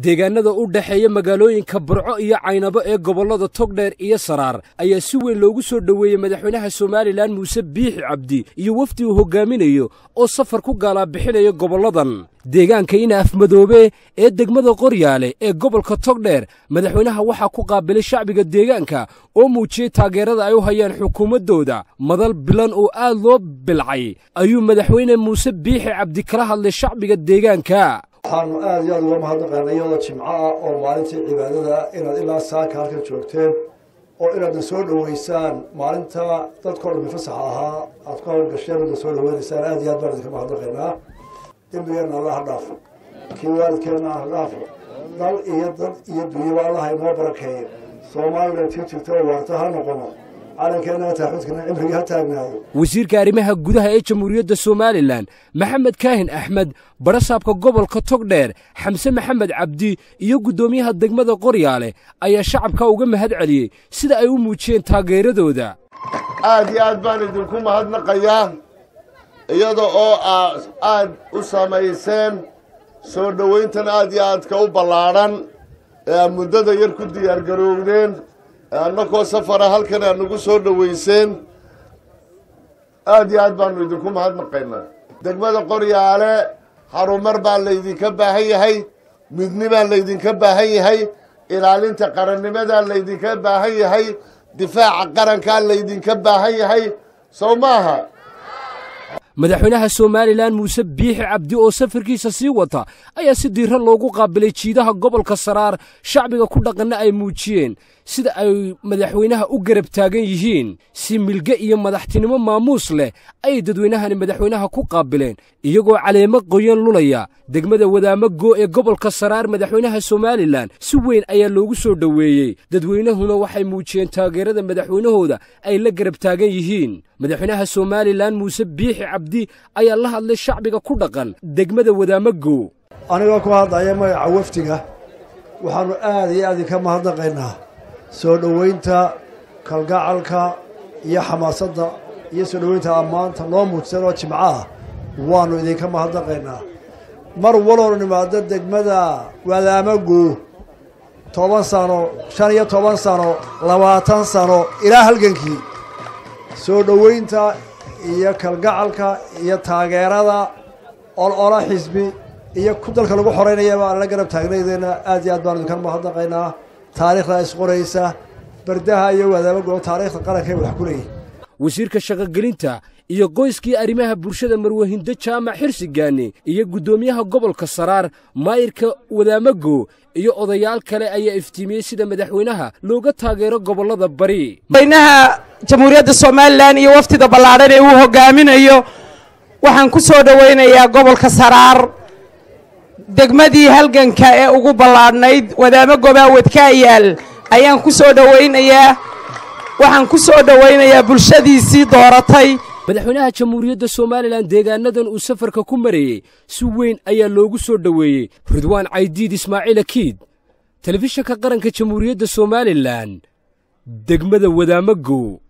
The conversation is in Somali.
deegaanada u dhaxeeya magaalooyinka Burco iyo Caynabo ee gobolada Togdheer iyo Saraar ayaa si weyn loogu soo dhaweeyay madaxweynaha Soomaaliland Muuse Biixi Cabdi iyo wafdi uu hogaaminayo oo safar ku gaala bixinaya goboladan deegaanka ina afmadoobe ee degmada Qoryaale ee gobolka Togdheer madaxweynaha waxa ku qaabilay shacbiga deegaanka oo muujiyay taageerada ay u hayaan xukuumadooda madal bilan oo aad loo bilcay ayuu madaxweyne Muuse Biixi Cabdi kala hadlay shacbiga deegaanka waxaanu aad iyo aad uga mahadnaqaynaa iyadoo jimco ah oo maalintii cibaadada inaad ilaa saaka halkan joogteen oo inaad soo dhaweysaan maalinta dadkoo dhan fasax ahaa aad ka howlgasheen oo soo dhaweynaysaan aad iyo aad baan idinka mahadnaqaynaa dembigeenna Allah ha dhaafo kii waalidkeenna ha dhaafo dal iyo dad iyo dunyaba Allah inoo barakeeyo Soomaaliland jirto waarta ha noqono wasiirka arrimaha gudaha ee Jamhuuriyadda Soomaaliland Maxamed Kaahin Axmed barasaabka gobolka Togdheer Xamse Maxamed Cabdi iyo gudoomiyaha degmada Qoryaale ayaa shacabka uga mahad celiyay sida ay u muujiyeen taageeradooda aad iyo aad baan idinku mahadnaqayaa iyadoo oo aad u samayseen soo dhaweyntan aad iyo aad ka u ballaaran ee muddada yar ku diyaar garoowdeen annagoo safara halkan aan ugu soo dhaweyseen aad iyo aad baanu idinku mahadnaqaynaa degmada Qoryaale harumar baa laydinka baahan yahay midni baa laydinka baahan yahay ilaalinta qarannimada laydinka baahan yahay difaaca qaranka laydinka baahan yahay Soomaha madaxweynaha Soomaaliland Muuse Biixi Cabdi oo safarkiisa sii wata ayaa si diiran loogu qaabilay jiidaha gobolka Saraar shacbiga ku dhaqana ay muujiyeen sida ay madaxweynaha u garab taagan yihiin si milga iyo madaxtinimo maamuus leh ay dadweynahani madaxweynaha ku qaabileen iyagoo caleemo qoyan lulaya degmada Wadaamago ee gobolka Saraar madaxweynaha Soomaaliland si weyn ayaa loogu soo dhaweeyay dadweynahuna waxay muujiyeen taageerada madaxweynahooda ay la garab taagan yihiin madaxweynaha Soomaaliland Muuse Biixi Cabdi ayaa la hadlay shacbiga ku dhaqan degmada Wadaamago aniga ku hadlaya magaca waftiga waxaanu aad iyo aad ka mahadnaqaynaa soo dhaweynta kalgacalka iyo xamaasadda iyo soo dhaweynta ammaanta loo muujsan oo jimco ah waanu idinka mahadnaqaynaa mar waloo nimaado degmada Wadaamago 10 sano 15 sano 20 sano ilaa halgankii soo dhaweynta iyo kalgacalka iyo taageerada oo xisbi iyo ku dalka lagu xoreynaya baa la garab taagnaydeen aad iyo aad baan idinka mahadnaqaynaa taariikhda isqoraysa bardaha iyo Wadaamago taariikhda qaranka wax ku leeyahay wasiirka shaqagelinta iyo qoyskii arrimaha bulshada Marwahindo Jaamac Xirsigaani iyo gudoomiyaha gobolka Saraar maayirka Wadaamago iyo odayaal kale ayaa iftiimiyay sida madaxweynaha looga taageero gobolada bari madaxweynaha Jamhuuriyadda Soomaaliland iyo waftiga ballaaran ee uu hogaaminayo waxaan ku soo dhaweynayaa gobolka Saraar degmadii halganka ee ugu ballaarnayd Wadaamago baa wadka yaal ayaan ku soo dhaweynayaa waxaan ku soo dhaweynayaa bulshadiisii dooratay madaxweynaha Jamhuuriyadda Soomaaliland deegaanadan uu safarka ku mareeyay si weyn ayaa loogu soo dhaweeyay Ridwaan Caydiid Ismaaciil Akiid telefishinka qaranka Jamhuuriyadda Soomaaliland degmada Wadaamago